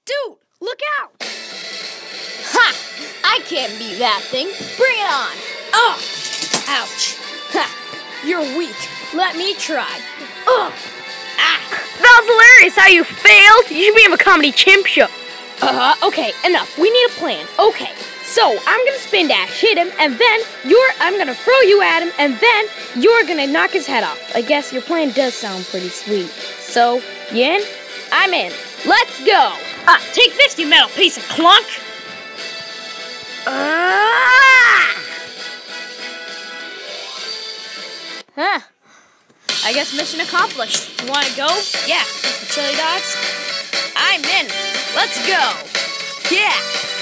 Dude, look out! Ha! I can't beat that thing. Bring it on. Oh! Ouch. Ha! You're weak. Let me try. Ah! That was hilarious how you failed. You should be in a comedy chimp show. Okay, enough. We need a plan. Okay, so I'm gonna spin dash, hit him, and then I'm gonna throw you at him, and then you're gonna knock his head off. I guess your plan does sound pretty sweet. So, you in? I'm in. Let's go. Take this, you metal piece of clunk. Huh. I guess mission accomplished. You wanna go? Yeah, the chili dogs. I'm in. Let's go. Yeah.